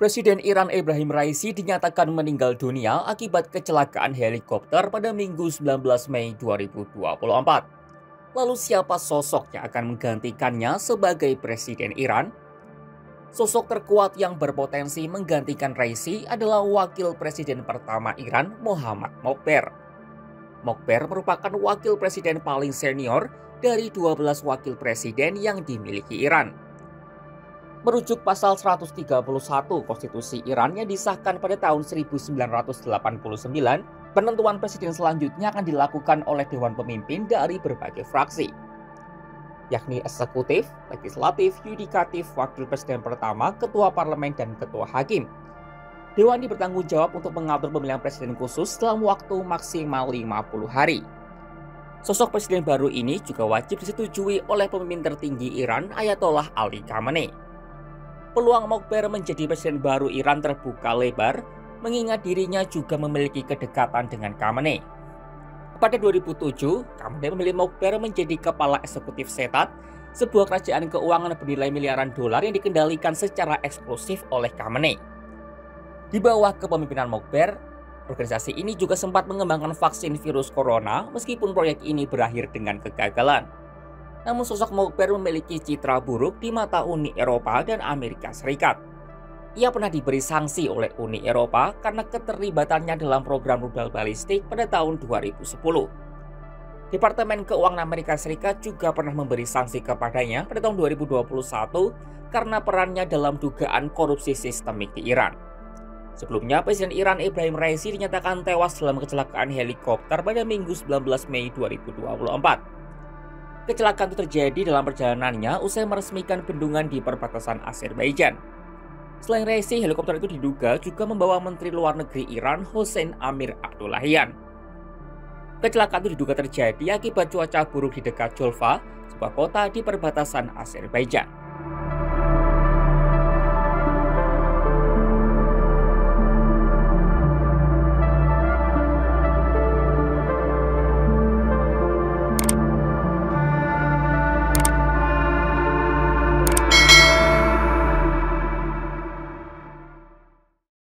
Presiden Iran Ebrahim Raisi dinyatakan meninggal dunia akibat kecelakaan helikopter pada Minggu 19 Mei 2024. Lalu siapa sosok yang akan menggantikannya sebagai Presiden Iran? Sosok terkuat yang berpotensi menggantikan Raisi adalah Wakil Presiden pertama Iran, Mohammad Mokber. Mokber merupakan wakil presiden paling senior dari 12 wakil presiden yang dimiliki Iran. Merujuk pasal 131 Konstitusi Iran yang disahkan pada tahun 1989, penentuan presiden selanjutnya akan dilakukan oleh Dewan Pemimpin dari berbagai fraksi, yakni eksekutif, legislatif, yudikatif, wakil presiden pertama, ketua parlemen, dan ketua hakim. Dewan ini bertanggung jawab untuk mengatur pemilihan presiden khusus dalam waktu maksimal 50 hari. Sosok presiden baru ini juga wajib disetujui oleh pemimpin tertinggi Iran, Ayatollah Ali Khamenei. Peluang Mokber menjadi presiden baru Iran terbuka lebar, mengingat dirinya juga memiliki kedekatan dengan Khamenei. Pada 2007, Khamenei memilih Mokber menjadi kepala eksekutif Setat, sebuah kerajaan keuangan bernilai miliaran dolar yang dikendalikan secara eksklusif oleh Khamenei. Di bawah kepemimpinan Mokber, organisasi ini juga sempat mengembangkan vaksin virus corona meskipun proyek ini berakhir dengan kegagalan. Namun sosok Mokber memiliki citra buruk di mata Uni Eropa dan Amerika Serikat. Ia pernah diberi sanksi oleh Uni Eropa karena keterlibatannya dalam program rudal balistik pada tahun 2010. Departemen Keuangan Amerika Serikat juga pernah memberi sanksi kepadanya pada tahun 2021 karena perannya dalam dugaan korupsi sistemik di Iran. Sebelumnya, Presiden Iran Ebrahim Raisi dinyatakan tewas dalam kecelakaan helikopter pada Minggu 19 Mei 2024. Kecelakaan itu terjadi dalam perjalanannya usai meresmikan bendungan di perbatasan Azerbaijan. Selain Raisi, helikopter itu diduga juga membawa Menteri Luar Negeri Iran Hossein Amir Abdollahian. Kecelakaan itu diduga terjadi akibat cuaca buruk di dekat Julfa, sebuah kota di perbatasan Azerbaijan.